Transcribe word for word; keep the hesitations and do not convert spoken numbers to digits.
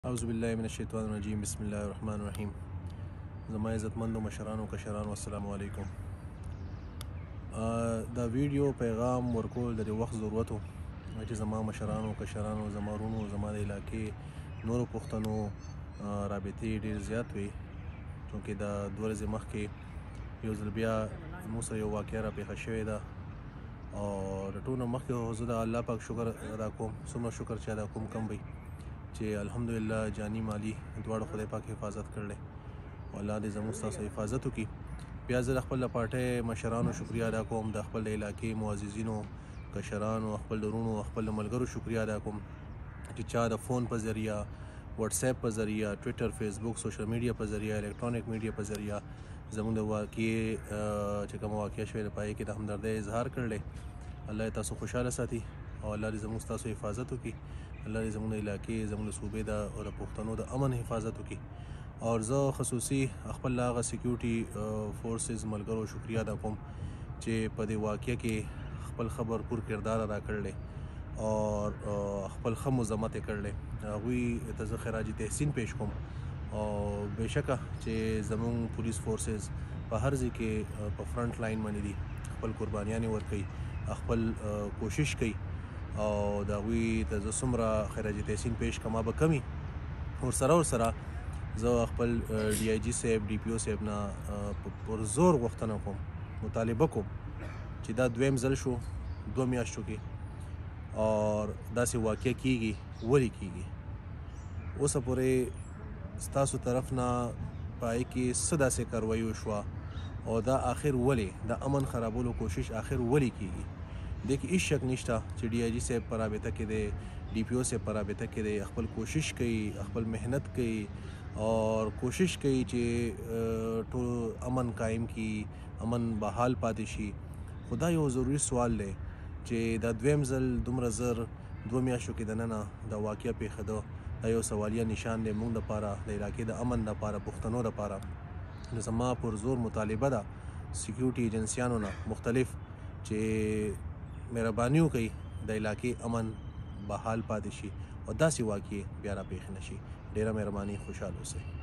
اعوذ بالله من الشیطان الرجیم بسم الله الرحمن الرحیم. زما عزتمندو مشرانو کشرانو السلام علیکم. دا ویډیو پیغام ورکول د وخت ضرورت و چې زما مشرانو کشرانو زما ورونو زما د علاقې نورو پښتنو رابطې ډېر زیات وي، چونکې دا دوه ورځې مخکې یو ځل بیا موږ سره یو واقعه راپېښه شوې ده او د ټولو نه مخکې زه د الله پاک شکر ادا کوم، څومره شکر چې ادا کوم کم وي چې الحمدلله جانی مالی دواړه خدای پاک حفاظت کړلی او الله دې زموږ ستاسو حفاظت وکړي. بیا زه د خپل پارټۍ مشرانو شکریه ادا کوم، د خپل علاقې معززینو کشرانو خپل ورونو خپل ملګرو شکریه ادا کوم چې چا د فون په ذریعه واتس اپ په ذریعه ټویټر فیسبوک سوشل میډیا په ذریعه الکترونیک میډیا په ذریعه زموږ د واقعې چې کومه واقعه شوې ده په هغې کې د همدردۍ اظهار کړلی. الله یې تاسو خوشحاله ساتي او الله دې زموږ ستاسو حفاظت وکړي. الله دې زموږ د علاقې زموږ د صوبې د او د پښتنو د امن حفاظت وکړي. او زه خصوصي خپل هغه سیکیورټي فورسز ملګرو شکریه ادا کوم چې په دې واقعه کې خپل خبر پور کردار ادا کړلی او خپل ښه مذمت یې کړلی. هغوی ته زه خراج تحسین پیش کوم او بېشکه چې زموږ پولیس فورسز په هر ځای کې په فرنټ لاین باندې دي، خپل قربانیانې ورکوي، خپل کوشش کوي او د هغوی ته زه څومره خراج تحسین پیش کوم به کمي. ورسره ورسره زه خپل ډي آی جي صاحب ډي پي او صاحب نه پر زور غوښتنه کوم، مطالبه کوم چې دا دویم ځل شو دوه میاشتو کې او داسې واقع کیږي ولې کیږي. اوسه پورې ستاسو طرف نه په هغې کې څه داسې کاروایي وشوه او دا آخر ولې د امن خرابولو کوشش آخر ولې کیږي. دې کې هېڅ شک نشته چې ډي آی جي صاحب په رابطه کې دی، ډي پي او صاحب په رابطه کې دی، خپل کوشش کوي، خپل محنت کوي او کوشش کوي چې ټول امن قایم کړي، امن بحال پاتې شي. خو دا یو ضروري سوال دی چې دا دویم ځل دومره زر دوه میاشتو کې دننه دا واقعه پېښېده، دا یو سوالیه نشان دی موږ دپاره، د علاقې د امن دپاره، پښتنو دپاره. نو زما پر زور مطالبه ده سیکیورټي ایجنسیانو نه مختلف چې مهرباني وکړئ د علاقې امن بحال پاتې شي او داسې واقعې بیا راپېښې نه شي. ډېره مهرباني، خوشحاله اوسئ.